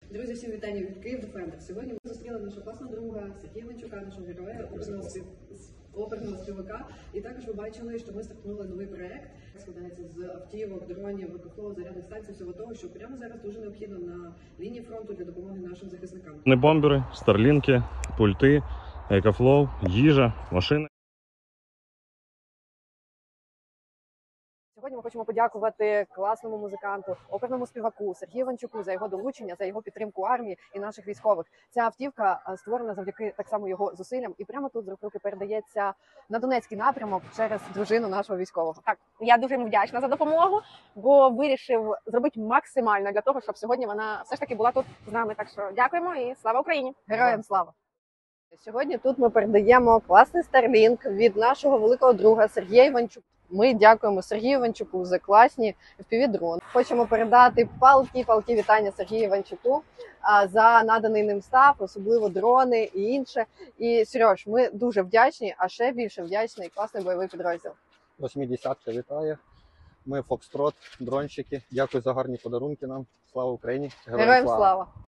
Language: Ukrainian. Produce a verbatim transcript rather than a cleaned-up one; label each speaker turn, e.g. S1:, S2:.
S1: Друзі, всім вітання від Київ Defender. Сьогодні ми зустріли нашого класного друга Сергія Іванчука, нашого героя, оперного, спів... оперного співака. І також ви бачили, що ми стартнули новий проект, який складається з автівок, дронів, ВКФО, зарядних станцій, всього того, що прямо зараз дуже необхідно на лінії фронту для допомоги нашим захисникам.
S2: Не бомбери, старлінки, пульти, екофлоу, їжа, машини.
S3: Сьогодні ми хочемо подякувати класному музиканту, оперному співаку Сергію Іванчуку за його долучення, за його підтримку армії і наших військових. Ця автівка створена завдяки так само його зусиллям і прямо тут з рук в руки передається на Донецький напрямок через дружину нашого військового.
S4: Так, я дуже йому вдячна за допомогу, бо вирішив зробити максимально для того, щоб сьогодні вона все ж таки була тут з нами. Так що дякуємо і слава Україні!
S3: Героям слава! Сьогодні тут ми передаємо класний Starlink від нашого великого друга Сергія Іванчука. Ми дякуємо Сергію Іванчуку за класні еф пі ві-дрони. Хочемо передати палки-палки вітання Сергію Іванчуку за наданий ним став, особливо дрони і інше. І, Сереж, ми дуже вдячні, а ще більше вдячний класний бойовий підрозділ.
S5: восьмидесятка вітає. Ми Фокстрот, дронщики. Дякую за гарні подарунки нам. Слава Україні!
S3: Героям слава!